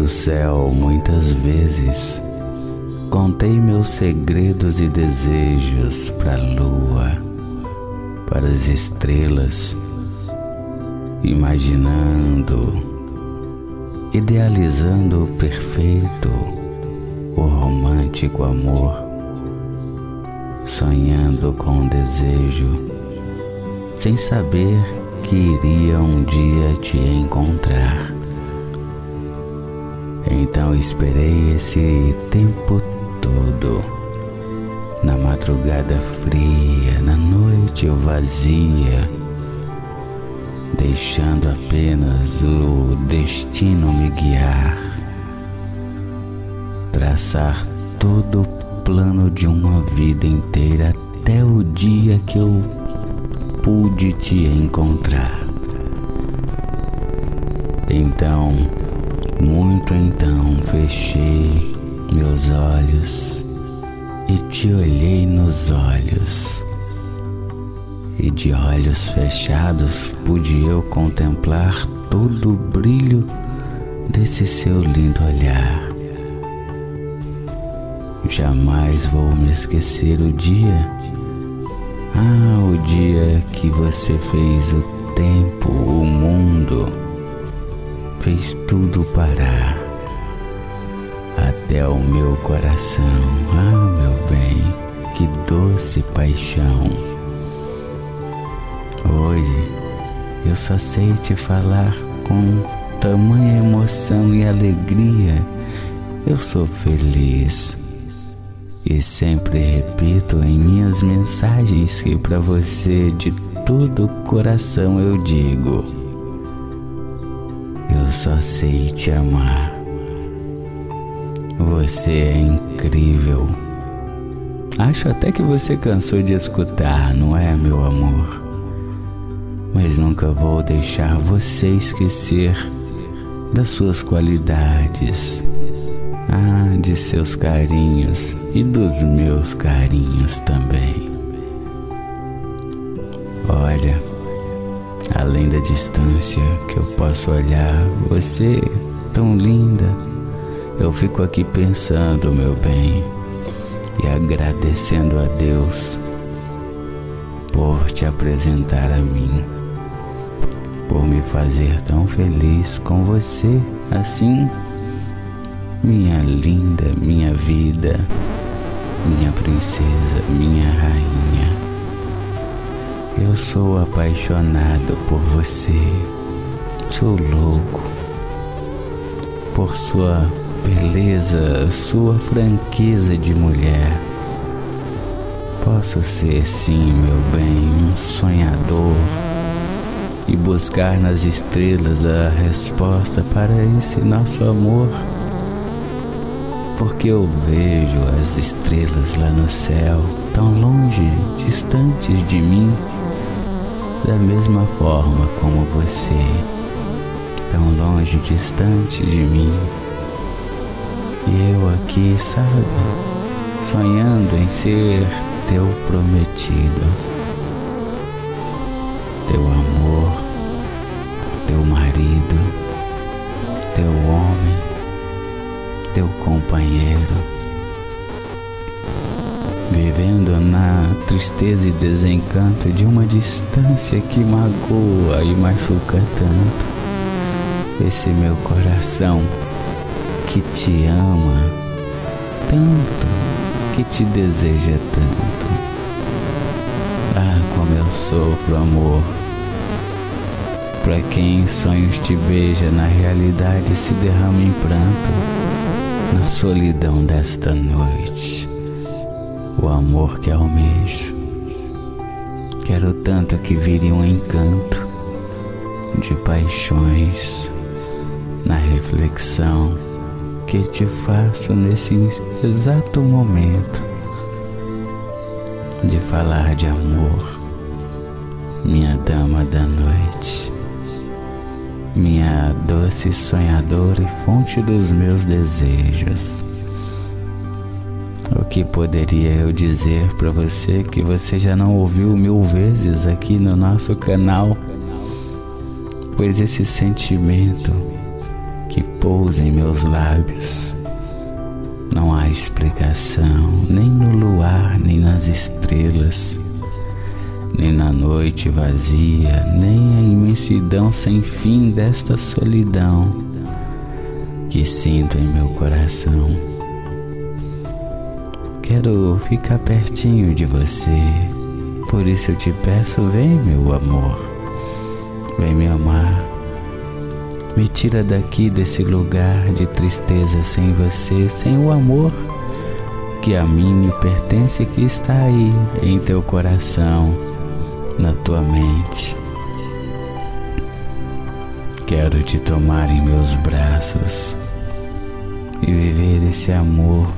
céu muitas vezes contei meus segredos e desejos para a lua, para as estrelas, imaginando, idealizando o perfeito, o romântico amor, sonhando com o desejo, sem saber que iria um dia te encontrar. Então esperei esse tempo todo, na madrugada fria, na noite vazia, deixando apenas o destino me guiar, traçar todo o plano de uma vida inteira até o dia que eu pude te encontrar. Então, fechei meus olhos e te olhei nos olhos, e de olhos fechados pude eu contemplar todo o brilho desse seu lindo olhar. Jamais vou me esquecer o dia, o dia que você fez o tempo, o mundo, fez tudo parar, até o meu coração. Meu bem, que doce paixão. Hoje eu só sei te falar com tamanha emoção e alegria. Eu sou feliz e sempre repito em minhas mensagens que para você de todo o coração eu digo: eu só sei te amar. Você é incrível. Acho até que você cansou de escutar, não é, meu amor? Mas nunca vou deixar você esquecer das suas qualidades, de seus carinhos e dos meus carinhos também. Olha, além da distância que eu posso olhar, você tão linda, eu fico aqui pensando, meu bem, e agradecendo a Deus por te apresentar a mim, por me fazer tão feliz com você, assim, minha linda, minha vida, minha princesa, minha rainha. Eu sou apaixonado por você, sou louco por sua beleza, sua franqueza de mulher. Posso ser sim, meu bem, um sonhador e buscar nas estrelas a resposta para esse nosso amor, porque eu vejo as estrelas lá no céu, tão longe, distantes de mim, da mesma forma como você, tão longe, distante de mim. E eu aqui, sabe, sonhando em ser teu prometido, teu amor, teu marido, teu homem, teu companheiro, vivendo na tristeza e desencanto de uma distância que magoa e machuca tanto esse meu coração que te ama tanto, que te deseja tanto. Como eu sofro, amor, pra quem em sonhos te beija, na realidade se derrama em pranto, na solidão desta noite. O amor que almejo, quero tanto que vire um encanto de paixões, na reflexão que te faço nesse exato momento de falar de amor, minha dama da noite, minha doce sonhadora e fonte dos meus desejos. O que poderia eu dizer para você que você já não ouviu 1000 vezes aqui no nosso canal? Pois esse sentimento que pousa em meus lábios. Não há explicação, nem no luar, nem nas estrelas, nem na noite vazia, nem a imensidão sem fim desta solidão que sinto em meu coração. Quero ficar pertinho de você, por isso eu te peço, vem meu amor, vem me amar. Me tira daqui desse lugar de tristeza sem você, sem o amor que a mim me pertence, que está aí em teu coração, na tua mente. Quero te tomar em meus braços e viver esse amor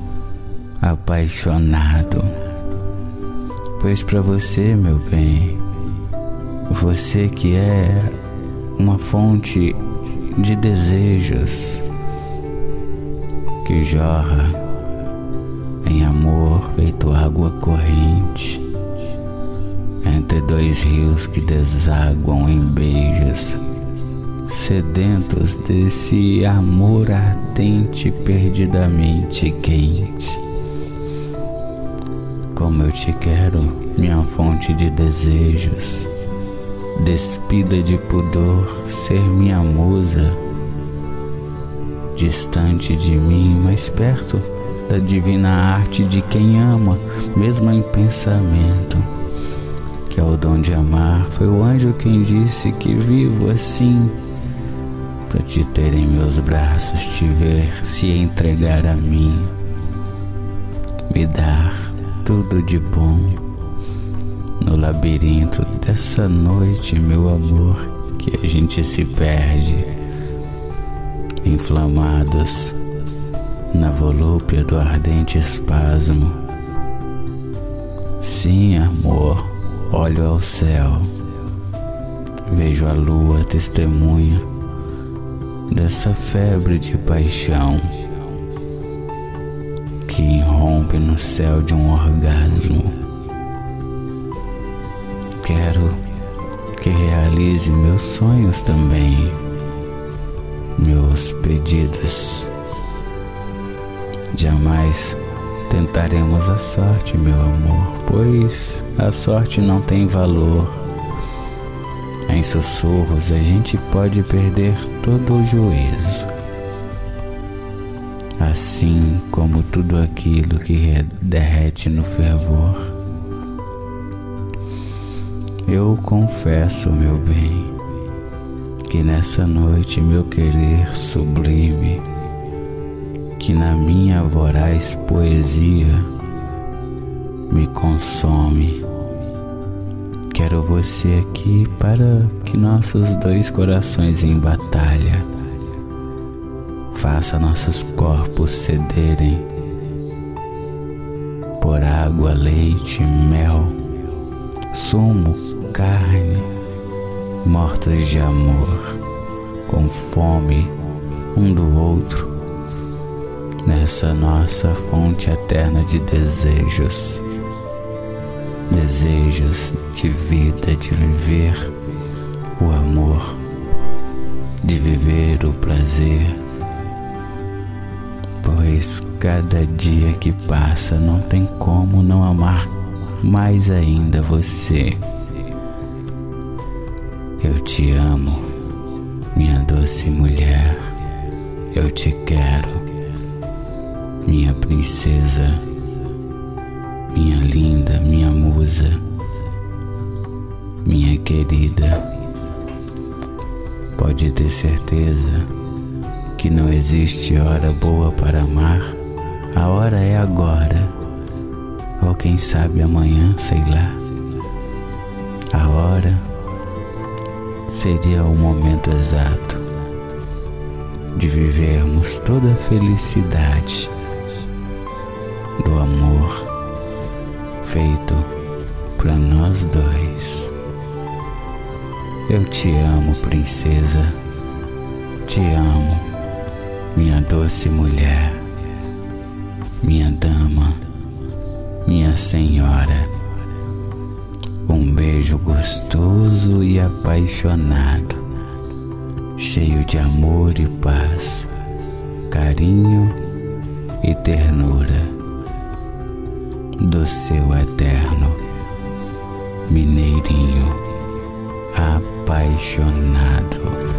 apaixonado, pois para você, meu bem, você que é uma fonte de desejos que jorra em amor feito água corrente entre dois rios que desaguam em beijos, sedentos desse amor ardente, perdidamente quente. Como eu te quero, minha fonte de desejos, despida de pudor, ser minha musa, distante de mim, mas perto da divina arte de quem ama, mesmo em pensamento, que é o dom de amar. Foi o anjo quem disse que vivo assim, pra te ter em meus braços, te ver, se entregar a mim, me dar tudo de bom. No labirinto dessa noite, meu amor, que a gente se perde, inflamados na volúpia do ardente espasmo. Sim, amor, olho ao céu, vejo a lua testemunha dessa febre de paixão que irrompe no céu de um orgasmo. Quero que realize meus sonhos também, meus pedidos. Jamais tentaremos a sorte, meu amor, pois a sorte não tem valor. Em sussurros a gente pode perder todo o juízo, assim como tudo aquilo que derrete no fervor. Eu confesso, meu bem, que nessa noite meu querer sublime, que na minha voraz poesia me consome. Quero você aqui para que nossos dois corações em batalha faça nossos corpos cederem por água, leite, mel, sumo, carne, mortos de amor, com fome um do outro, nessa nossa fonte eterna de desejos, desejos de vida, de viver o amor, de viver o prazer, pois cada dia que passa não tem como não amar mais ainda você. Eu te amo, minha doce mulher, eu te quero, minha princesa, minha linda, minha musa, minha querida. Pode ter certeza que não existe hora boa para amar, a hora é agora, ou quem sabe amanhã, sei lá. A hora seria o momento exato de vivermos toda a felicidade do amor feito para nós dois. Eu te amo, princesa, te amo, minha doce mulher, minha dama, minha senhora. Um beijo gostoso e apaixonado cheio de amor e paz, carinho e ternura do seu eterno mineirinho apaixonado.